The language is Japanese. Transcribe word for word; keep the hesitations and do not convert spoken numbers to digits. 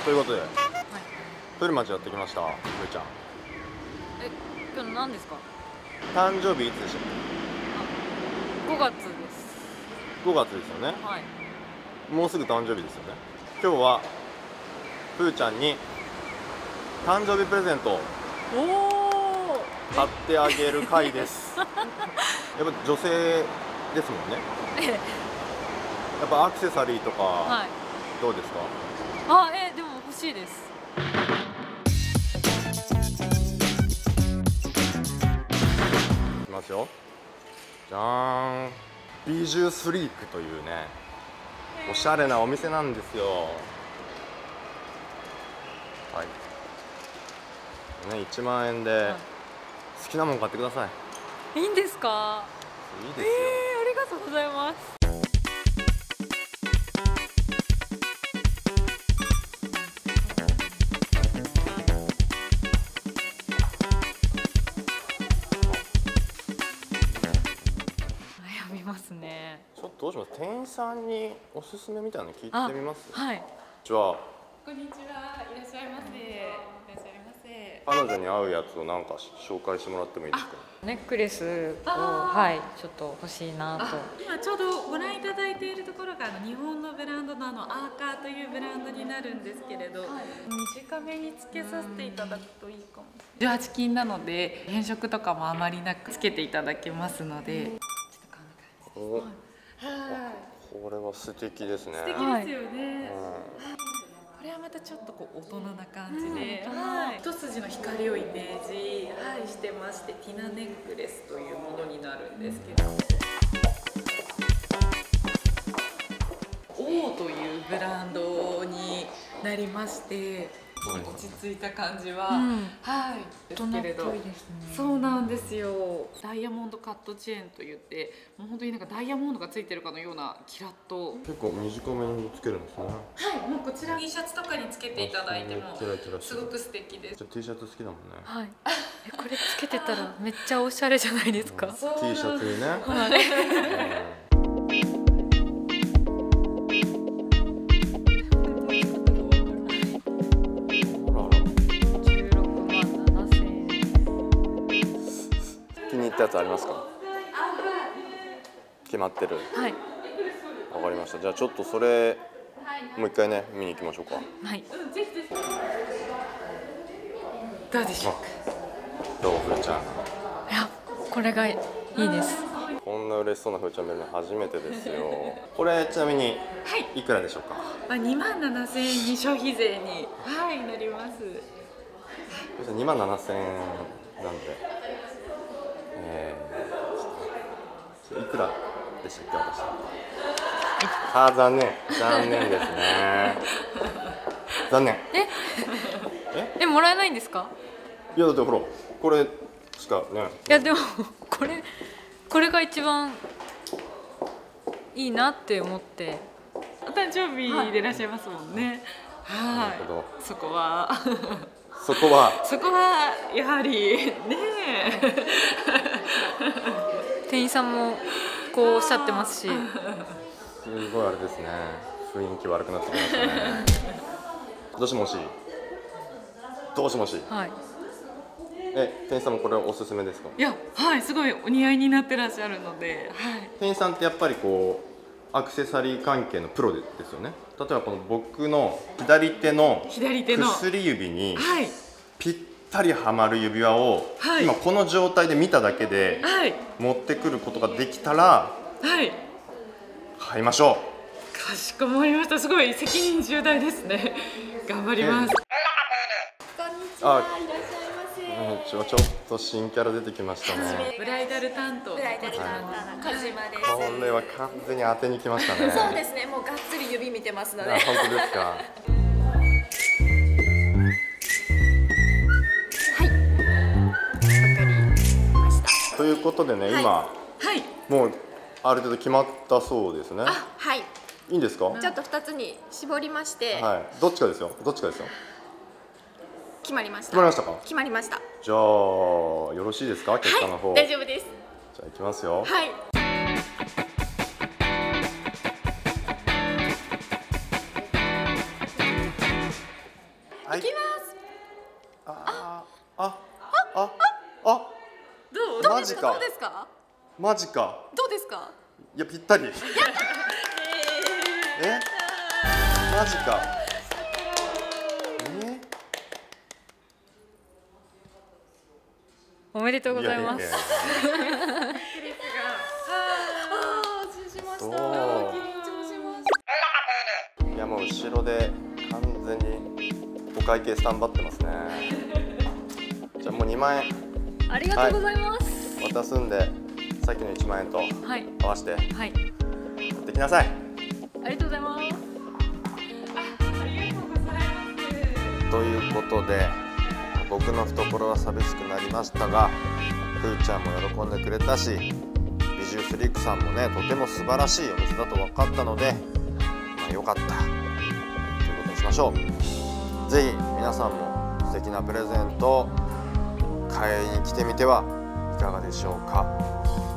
ということで、はい、古町やってきました。ふーちゃん。 え、今日何ですか？ 誕生日いつでしたっけ？ごがつです。 ごがつですよね。 はい。 もうすぐ誕生日ですよね。今日はふーちゃんに誕生日プレゼントを買ってあげる回です。やっぱ女性ですもんね。やっぱアクセサリーとか、はい、どうですか？ あ、え、でも欲しいです。 いきますよ。じゃーん。ビジュスリークというね、おしゃれなお店なんですよ。はい。ね、いちまんえんで好きなもの買ってください。 いいんですか？ いいですよ。 えー、ありがとうございます。悩みますね。 ちょっとどうします？店員さんにおすすめみたいなの聞いてみます？ はい。 こんにちは。 こんにちは。いらっしゃいませ。いらっしゃいませ。 彼女に合うやつをなんか紹介してもらってもいいですか？ ネックレスを、はい、ちょっと欲しいなと。 今ちょうどご覧いただいているところがあの日本のブランドのあのアーカーというブランドになるんですけれど、はい、短めにつけさせていただくといいかもしれない。じゅうはち金なので変色とかもあまりなくつけていただけますので、ちょっとこんな感じです。はい。 これは素敵ですね。 素敵ですよね。これはまたちょっとこう大人な感じで、はい、一筋の光をイメージ、はい、してまして、ティナネックレスというものになるんですけど、オーというブランドになりまして、落ち着いた感じは、うん、はいですけれど、ね、そうなんですよ。ダイヤモンドカットチェーンといって、もう本当になんかダイヤモンドがついてるかのようなキラッと。 結構短めにつけるんですね。 はい、もうこちら T シャツとかにつけていただいてもすごく素敵です。 じゃあ T シャツ好きだもんね。 はい。え、これつけてたらめっちゃおしゃれじゃないですか？うん、 T シャツにね。はい。やつありますか？決まってる。 はい。 わかりました。じゃあちょっとそれもう一回ね見に行きましょうか。 はい。 ぜひぜひ。どうでしょうか。 どうふーちゃん。いや、これがいいです。 こんな嬉しそうなふーちゃん見るの初めてですよ。これちなみにいくらでしょうか？ まあにまんななせんえんに消費税にはいなります。 にまんななせんえんなんで。えー、いくらでしたっけ私？あー残念残念ですね。残念。 えええもらえないんですか？ いやだってほらこれしかね。 いやでもこれこれが一番いいなって思って。 お誕生日でいらっしゃいますもんね。はい。そこは。 そこはそこはやはりねえ店員さんもこうおっしゃってますし、すごいあれですね、雰囲気悪くなってきましたね。どうしもしどうしもし、 はい、 え店員さんもこれおすすめですか？ いや、はい、すごいお似合いになってらっしゃるので、はい、 店員さんってやっぱりこうアクセサリー関係のプロですよね。例えばこの僕の左手の薬指にぴったりはまる指輪を今この状態で見ただけで持ってくることができたら買いましょう。 かしこまりました。すごい責任重大ですね。頑張ります。 こんにちは。いらっしゃいませ。 ちょっと新キャラ出てきましたね。 ブライダル担当。 ブライダル担当の小島です。 これは完全に当てに来ましたね。 そうですね。もうがっつり指見てますので。 本当ですか。 はい。わかりました。 ということでね、今、 はい、 もうある程度決まったそうですね。 あ、はい。 いいんですか？ ちょっと二つに絞りまして。 はい。どっちかですよ。どっちかですよ。 決まりました。 決まりましたか？ 決まりました。 じゃあよろしいですか？結果の方。 はい、大丈夫です。 じゃあいきますよ。 はい。 はい。 いきます。 あああああどう？ マジかどうですか？ マジか。 どうですか？ いやぴったり。えマジか。えおめでとうございます。 いやいやいやああ、安心しました。 どう緊張しましいやもう後ろで完全にお会計スタンバってますね。じゃあもうにまんえんありがとうございます。 渡すんで、さっきのいちまんえんとはい合わせて持はい、 ってきなさい。 ありがとうございます。 ありがとうございます。 ということで僕の懐は寂しくなりましたが、ふーちゃんも喜んでくれたし、ビジューフリークさんもねとても素晴らしいお店だと分かったので、まあ、よかったということにしましょう。ぜひ皆さんも素敵なプレゼントを買いに来てみてはいかがでしょうか。